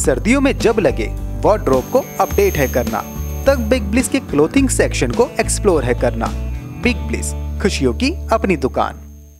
सर्दियों में जब लगे वार्डरोब को अपडेट है करना, तब बिग ब्लिस के क्लोथिंग सेक्शन को एक्सप्लोर है करना। बिग ब्लिस, खुशियों की अपनी दुकान।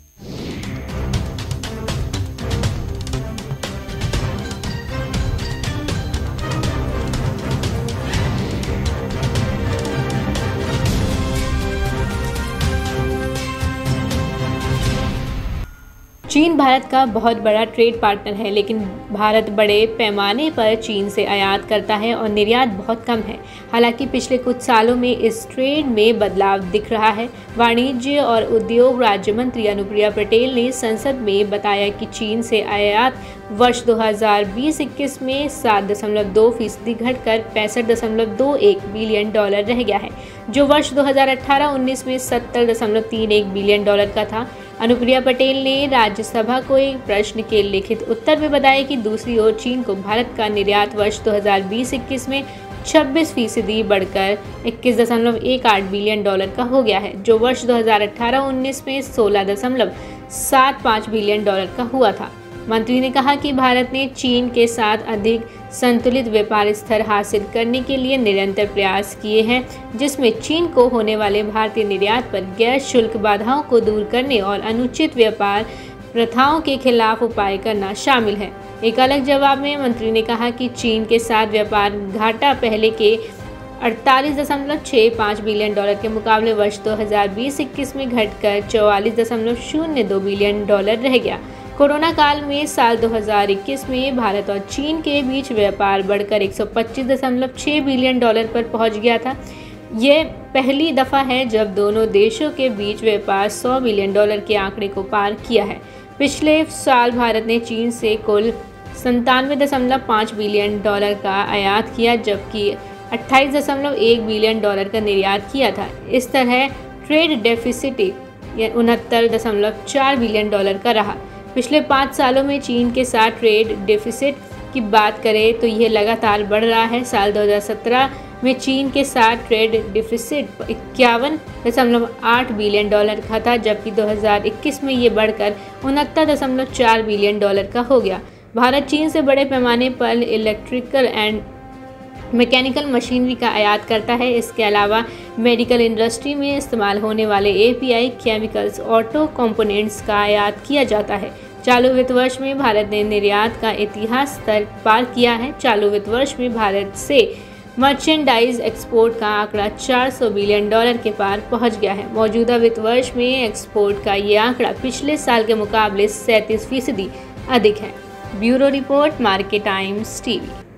चीन भारत का बहुत बड़ा ट्रेड पार्टनर है, लेकिन भारत बड़े पैमाने पर चीन से आयात करता है और निर्यात बहुत कम है। हालांकि पिछले कुछ सालों में इस ट्रेड में बदलाव दिख रहा है। वाणिज्य और उद्योग राज्य मंत्री अनुप्रिया पटेल ने संसद में बताया कि चीन से आयात वर्ष 2020-21 में 7.2% घटकर $65.21 बिलियन रह गया है, जो वर्ष 2018-19 में $70.31 बिलियन का था। अनुप्रिया पटेल ने राज्यसभा को एक प्रश्न के लिखित उत्तर में बताया कि दूसरी ओर चीन को भारत का निर्यात वर्ष 2020-21 में 26% बढ़कर $21.18 बिलियन का हो गया है, जो वर्ष 2018-19 में $16.75 बिलियन का हुआ था। मंत्री ने कहा कि भारत ने चीन के साथ अधिक संतुलित व्यापार स्तर हासिल करने के लिए निरंतर प्रयास किए हैं, जिसमें चीन को होने वाले भारतीय निर्यात पर गैर शुल्क बाधाओं को दूर करने और अनुचित व्यापार प्रथाओं के खिलाफ उपाय करना शामिल है। एक अलग जवाब में मंत्री ने कहा कि चीन के साथ व्यापार घाटा पहले के 48.65 बिलियन के मुकाबले वर्ष 2020-21 में घटकर 44.02 बिलियन रह गया। कोरोना काल में साल 2021 में भारत और चीन के बीच व्यापार बढ़कर 125.6 बिलियन पर पहुंच गया था। यह पहली दफा है जब दोनों देशों के बीच व्यापार 100 बिलियन के आंकड़े को पार किया है। पिछले साल भारत ने चीन से कुल 97.5 बिलियन का आयात किया, जबकि 28.1 बिलियन का निर्यात किया था। इस तरह ट्रेड डेफिसिट 69.4 बिलियन का रहा। पिछले 5 सालों में चीन के साथ ट्रेड डेफिसिट की बात करें तो यह लगातार बढ़ रहा है। साल 2017 में चीन के साथ ट्रेड डेफिसिट 51.8 बिलियन का था, जबकि 2021 में ये बढ़कर 69.4 बिलियन का हो गया। भारत चीन से बड़े पैमाने पर इलेक्ट्रिकल एंड मैकेनिकल मशीनरी का आयात करता है। इसके अलावा मेडिकल इंडस्ट्री में इस्तेमाल होने वाले API, केमिकल्स, ऑटो कंपोनेंट्स का आयात किया जाता है। चालू वित्त वर्ष में भारत ने निर्यात का इतिहास स्तर पार किया है। चालू वित्त वर्ष में भारत से मर्चेंडाइज एक्सपोर्ट का आंकड़ा 400 बिलियन के पार पहुंच गया है। मौजूदा वित्त वर्ष में एक्सपोर्ट का ये आंकड़ा पिछले साल के मुकाबले 37% अधिक है। Bureau report, Market Times TV।